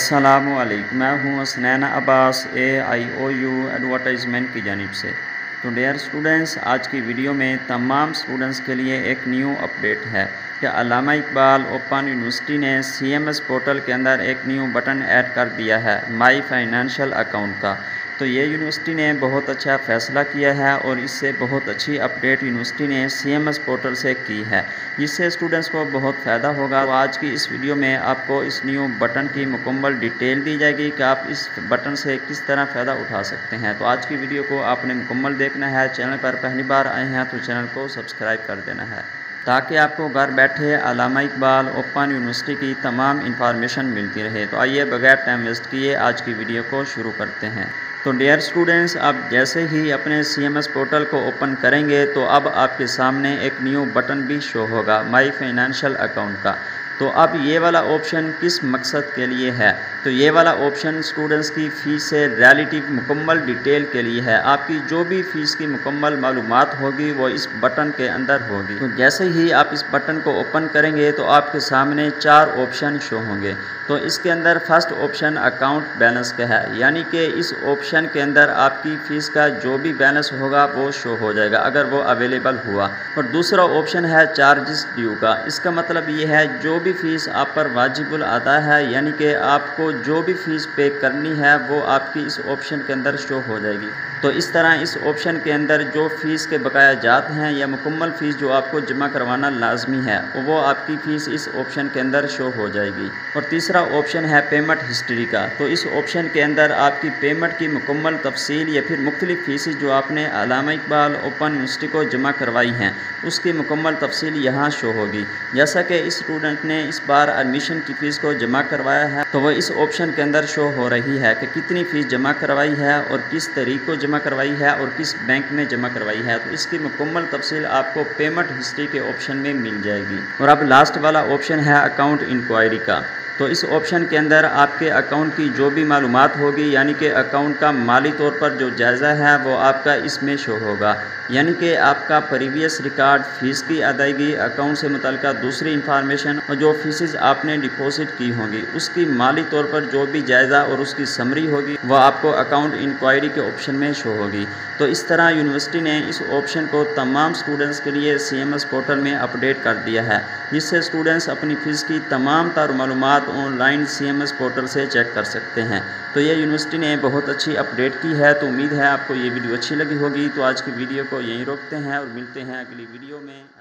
अस्सलामुअलैकुम, मैं हूँ हसनैन अब्बास AIOU एडवर्टाइजमेंट की जानिब से। तो डियर स्टूडेंट्स, आज की वीडियो में तमाम स्टूडेंट्स के लिए एक न्यू अपडेट है कि अल्लामा इकबाल ओपन यूनिवर्सिटी ने CMS पोर्टल के अंदर एक न्यू बटन ऐड कर दिया है माई फाइनेंशियल अकाउंट का। तो ये यूनिवर्सिटी ने बहुत अच्छा फ़ैसला किया है और इससे बहुत अच्छी अपडेट यूनिवर्सिटी ने CMS पोर्टल से की है, जिससे स्टूडेंट्स को बहुत फ़ायदा होगा। तो आज की इस वीडियो में आपको इस न्यू बटन की मुकम्मल डिटेल दी जाएगी कि आप इस बटन से किस तरह फ़ायदा उठा सकते हैं। तो आज की वीडियो को आपने मुकम्मल देखना है। चैनल पर पहली बार आए हैं तो चैनल को सब्सक्राइब कर देना है, ताकि आपको घर बैठे अल्लामा इकबाल ओपन यूनिवर्सिटी की तमाम इंफॉर्मेशन मिलती रहे। तो आइए बगैर टाइम वेस्ट किए आज की वीडियो को शुरू करते हैं। तो डियर स्टूडेंट्स, आप जैसे ही अपने CMS पोर्टल को ओपन करेंगे तो अब आपके सामने एक न्यू बटन भी शो होगा माई फाइनेंशियल अकाउंट का। तो अब ये वाला ऑप्शन किस मकसद के लिए है? तो ये वाला ऑप्शन स्टूडेंट्स की फ़ीस से रिलेटिव मुकम्मल डिटेल के लिए है। आपकी जो भी फ़ीस की मुकम्मल मालूमात होगी वो इस बटन के अंदर होगी। तो जैसे ही आप इस बटन को ओपन करेंगे तो आपके सामने 4 ऑप्शन शो होंगे। तो इसके अंदर फर्स्ट ऑप्शन अकाउंट बैलेंस का है, यानी कि इस ऑप्शन के अंदर आपकी फ़ीस का जो भी बैलेंस होगा वो शो हो जाएगा अगर वो अवेलेबल हुआ। और दूसरा ऑप्शन है चार्जेस ड्यू का। इसका मतलब ये है जो भी फ़ीस आप पर वाजिबुल अदा है, यानी कि आपको जो भी फ़ीस पे करनी है वो आपकी इस ऑप्शन के अंदर शो हो जाएगी। तो इस तरह इस ऑप्शन के अंदर जो फ़ीस के बकाया जात हैं या मुकम्मल फ़ीस जो आपको जमा करवाना लाजमी है वो आपकी फ़ीस इस ऑप्शन के अंदर शो हो जाएगी। और तीसरा ऑप्शन है पेमेंट हिस्ट्री का। तो इस ऑप्शन के अंदर आपकी पेमेंट की मुकम्मल तफसील या फिर मुख्तलिफ फ़ीसें जो आपने अल्लामा इकबाल ओपन यूनिवर्सिटी को जमा करवाई हैं उसकी मुकम्मल तफसील यहाँ शो होगी। जैसा कि इस स्टूडेंट ने इस बार एडमिशन की फ़ीस को जमा करवाया है तो वह इस ऑप्शन के अंदर शो हो रही है कि कितनी फ़ीस जमा करवाई है और किस तरीक़ को जमा करवाई है और किस बैंक में जमा करवाई है। तो इसकी मुकम्मल तफसील आपको पेमेंट हिस्ट्री के ऑप्शन में मिल जाएगी। और अब लास्ट वाला ऑप्शन है अकाउंट इंक्वायरी का। तो इस ऑप्शन के अंदर आपके अकाउंट की जो भी मालूमात होगी, यानी कि अकाउंट का माली तौर पर जो जायज़ा है वो आपका इसमें शो होगा, यानी कि आपका प्रीवियस रिकॉर्ड, फ़ीस की अदायगी, अकाउंट से मुतल्लिका दूसरी इंफॉर्मेशन और जो फ़ीसेस आपने डिपॉजिट की होंगी उसकी माली तौर पर जो भी जायज़ा और उसकी समरी होगी वह आपको अकाउंट इंक्वायरी के ऑप्शन में शो होगी। तो इस तरह यूनिवर्सिटी ने इस ऑप्शन को तमाम स्टूडेंट्स के लिए CMS पोर्टल में अपडेट कर दिया है, जिससे स्टूडेंट्स अपनी फ़ीस की तमाम तर मालूमात ऑनलाइन CMS पोर्टल से चेक कर सकते हैं। तो ये यूनिवर्सिटी ने बहुत अच्छी अपडेट की है। तो उम्मीद है आपको ये वीडियो अच्छी लगी होगी। तो आज की वीडियो को यहीं रोकते हैं और मिलते हैं अगली वीडियो में।